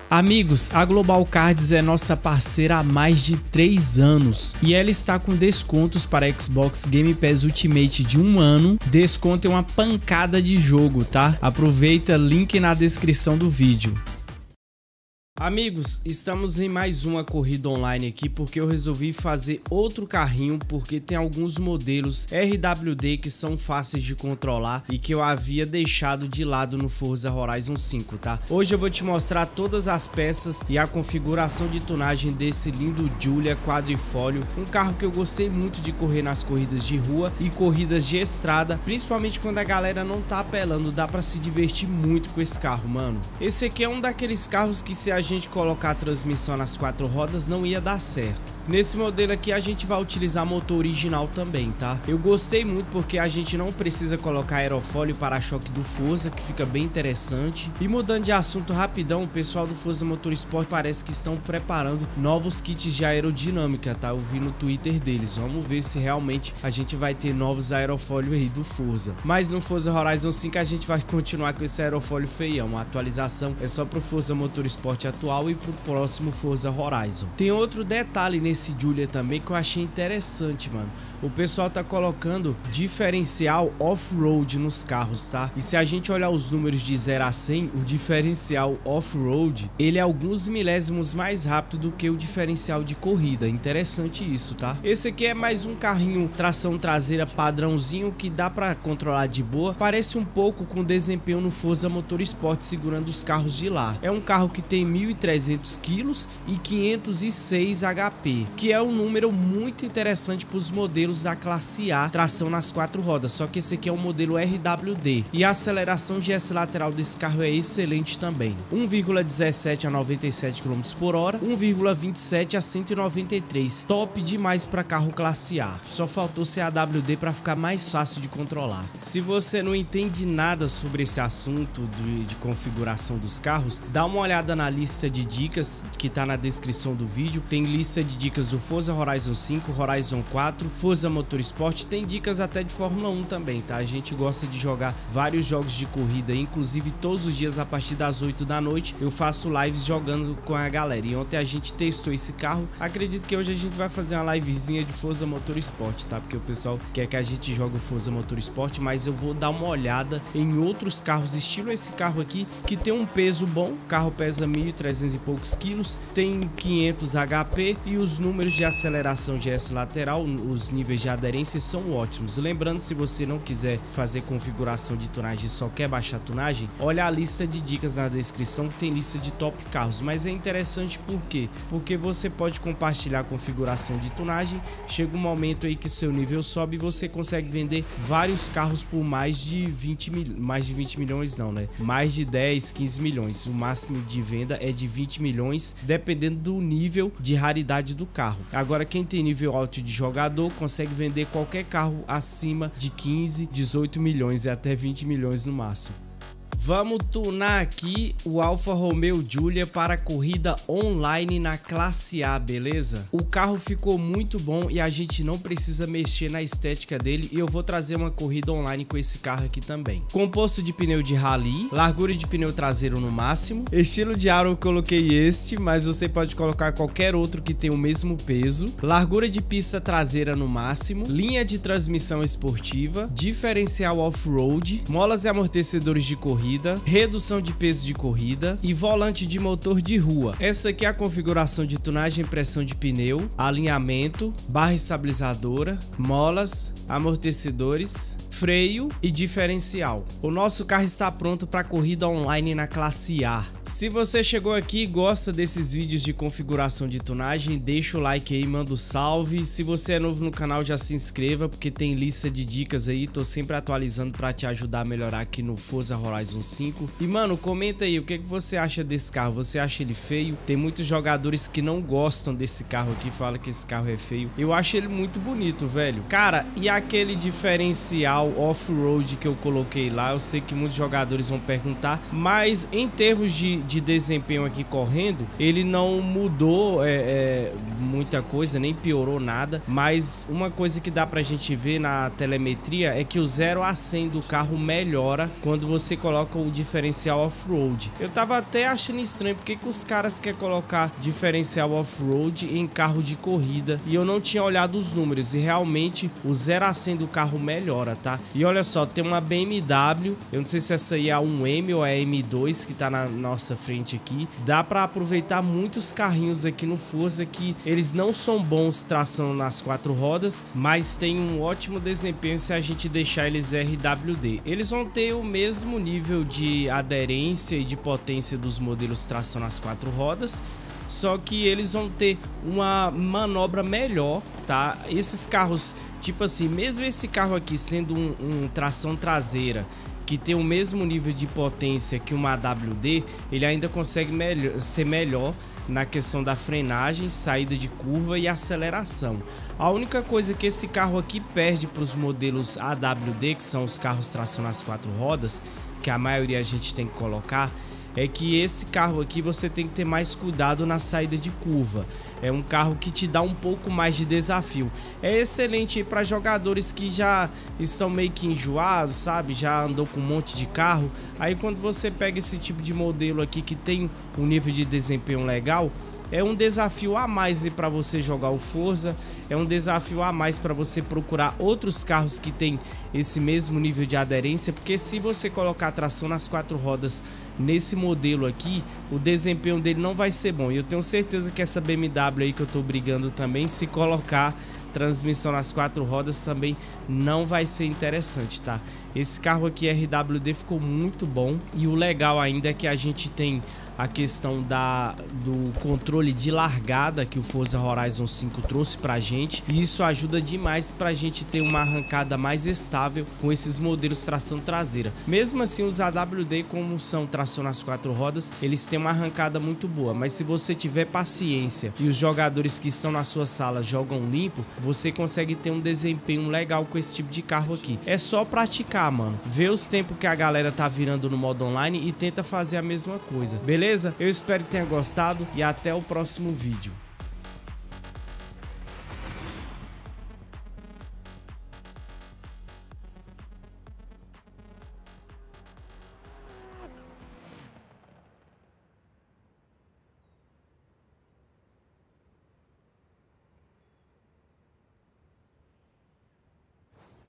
Amigos, a Global Cards é nossa parceira há mais de 3 anos e ela está com descontos para Xbox Game Pass Ultimate de 1 ano. Desconto é uma pancada de jogo, tá? Aproveita, link na descrição do vídeo. Amigos, estamos em mais uma corrida online aqui porque eu resolvi fazer outro carrinho porque tem alguns modelos RWD que são fáceis de controlar e que eu havia deixado de lado no Forza Horizon 5, tá? Hoje eu vou te mostrar todas as peças e a configuração de tunagem desse lindo Giulia quadrifólio, um carro que eu gostei muito de correr nas corridas de rua e corridas de estrada, principalmente quando a galera não tá apelando, dá pra se divertir muito com esse carro, mano. Esse aqui é um daqueles carros que se a gente colocar a transmissão nas 4 rodas não ia dar certo. Nesse modelo aqui a gente vai utilizar motor original também, tá? Eu gostei muito porque a gente não precisa colocar aerofólio e para-choque do Forza, que fica bem interessante. E mudando de assunto rapidão, o pessoal do Forza Motorsport parece que estão preparando novos kits de aerodinâmica, tá? Eu vi no Twitter deles. Vamos ver se realmente a gente vai ter novos aerofólios aí do Forza. Mas no Forza Horizon 5 a gente vai continuar com esse aerofólio feião. A atualização é só pro Forza Motorsport atual e pro próximo Forza Horizon. Tem outro detalhe nesse Giulia também que eu achei interessante, mano. O pessoal tá colocando diferencial off-road nos carros, tá? E se a gente olhar os números de 0 a 100, o diferencial off-road, ele é alguns milésimos mais rápido do que o diferencial de corrida. Interessante isso, tá? Esse aqui é mais um carrinho tração traseira padrãozinho que dá pra controlar de boa. Parece um pouco com desempenho no Forza Motorsport segurando os carros de lá. É um carro que tem 1.300 kg e 506 HP, que é um número muito interessante para os modelos da classe A, tração nas 4 rodas, só que esse aqui é o modelo RWD e a aceleração GS lateral desse carro é excelente também, 1,17 a 97 km por hora, 1,27 a 193, top demais para carro classe A, só faltou ser AWD para ficar mais fácil de controlar. Se você não entende nada sobre esse assunto de configuração dos carros, dá uma olhada na lista de dicas que tá na descrição do vídeo, tem lista de dicas do Forza Horizon 5, Horizon 4, Forza Motorsport, tem dicas até de Fórmula 1 também, tá? A gente gosta de jogar vários jogos de corrida, inclusive todos os dias a partir das 8 da noite eu faço lives jogando com a galera. E ontem a gente testou esse carro, acredito que hoje a gente vai fazer uma livezinha de Forza Motorsport, tá? Porque o pessoal quer que a gente jogue o Forza Motorsport, mas eu vou dar uma olhada em outros carros, estilo esse carro aqui, que tem um peso bom, o carro pesa 1.300 e poucos quilos, tem 500 HP e os números de aceleração GS lateral, os níveis de aderência são ótimos. Lembrando, se você não quiser fazer configuração de tunagem e só quer baixar a tunagem, olha a lista de dicas na descrição que tem lista de top carros. Mas é interessante por quê? Porque você pode compartilhar a configuração de tunagem, chega um momento aí que seu nível sobe e você consegue vender vários carros por mais de 20 milhões não, né? Mais de 10, 15 milhões. O máximo de venda é de 20 milhões, dependendo do nível de raridade do carro. Agora, quem tem nível alto de jogador consegue vender qualquer carro acima de 15, 18 milhões e até 20 milhões no máximo. Vamos tunar aqui o Alfa Romeo Giulia para corrida online na classe A, beleza? O carro ficou muito bom e a gente não precisa mexer na estética dele e eu vou trazer uma corrida online com esse carro aqui também. Composto de pneu de rally, largura de pneu traseiro no máximo, estilo de aro eu coloquei este, mas você pode colocar qualquer outro que tenha o mesmo peso, largura de pista traseira no máximo, linha de transmissão esportiva, diferencial off-road, molas e amortecedores de corrida, redução de peso de corrida e volante de motor de rua. Essa aqui é a configuração de tunagem, pressão de pneu, alinhamento, barra estabilizadora, molas, amortecedores, freio e diferencial. O nosso carro está pronto para corrida online na classe A. Se você chegou aqui e gosta desses vídeos de configuração de tunagem, deixa o like aí, manda um salve. Se você é novo no canal, já se inscreva, porque tem lista de dicas aí, tô sempre atualizando para te ajudar a melhorar aqui no Forza Horizon 5. E mano, comenta aí, o que você acha desse carro? Você acha ele feio? Tem muitos jogadores que não gostam desse carro aqui, falam que esse carro é feio. Eu acho ele muito bonito, velho. Cara, e aquele diferencial off-road que eu coloquei lá, eu sei que muitos jogadores vão perguntar, mas em termos de de desempenho aqui correndo, ele não mudou muita coisa, nem piorou nada, mas uma coisa que dá pra gente ver na telemetria é que o 0 a 100 do carro melhora quando você coloca o diferencial off-road. Eu tava até achando estranho porque que os caras querem colocar diferencial off-road em carro de corrida, e eu não tinha olhado os números, e realmente o 0 a 100 do carro melhora, tá? E olha só, tem uma BMW, eu não sei se essa aí é a 1M ou é a M2 que tá na nossa frente aqui. Dá pra aproveitar muitos carrinhos aqui no Forza que eles não são bons tração nas 4 rodas, mas tem um ótimo desempenho se a gente deixar eles RWD. Eles vão ter o mesmo nível de aderência e de potência dos modelos tração nas 4 rodas, só que eles vão ter uma manobra melhor, tá? Esses carros, tipo assim, mesmo esse carro aqui sendo um tração traseira que tem o mesmo nível de potência que uma AWD, ele ainda consegue ser melhor na questão da frenagem, saída de curva e aceleração. A única coisa que esse carro aqui perde para os modelos AWD, que são os carros tração nas 4 rodas, que a maioria a gente tem que colocar, é que esse carro aqui você tem que ter mais cuidado na saída de curva. É um carro que te dá um pouco mais de desafio. É excelente para jogadores que já estão meio que enjoados, sabe? Já andou com um monte de carro. Aí quando você pega esse tipo de modelo aqui que tem um nível de desempenho legal, é um desafio a mais para você jogar o Forza, é um desafio a mais para você procurar outros carros que tem esse mesmo nível de aderência, porque se você colocar tração nas 4 rodas nesse modelo aqui, o desempenho dele não vai ser bom. E eu tenho certeza que essa BMW aí que eu tô brigando também, se colocar transmissão nas 4 rodas também não vai ser interessante, tá? Esse carro aqui RWD ficou muito bom, e o legal ainda é que a gente tem a questão do controle de largada que o Forza Horizon 5 trouxe pra gente, e isso ajuda demais pra gente ter uma arrancada mais estável com esses modelos tração traseira. Mesmo assim, os AWD, como são tração nas 4 rodas, eles têm uma arrancada muito boa, mas se você tiver paciência e os jogadores que estão na sua sala jogam limpo, você consegue ter um desempenho legal com esse tipo de carro aqui. É só praticar, mano. Vê os tempos que a galera tá virando no modo online e tenta fazer a mesma coisa, beleza? Eu espero que tenha gostado e até o próximo vídeo.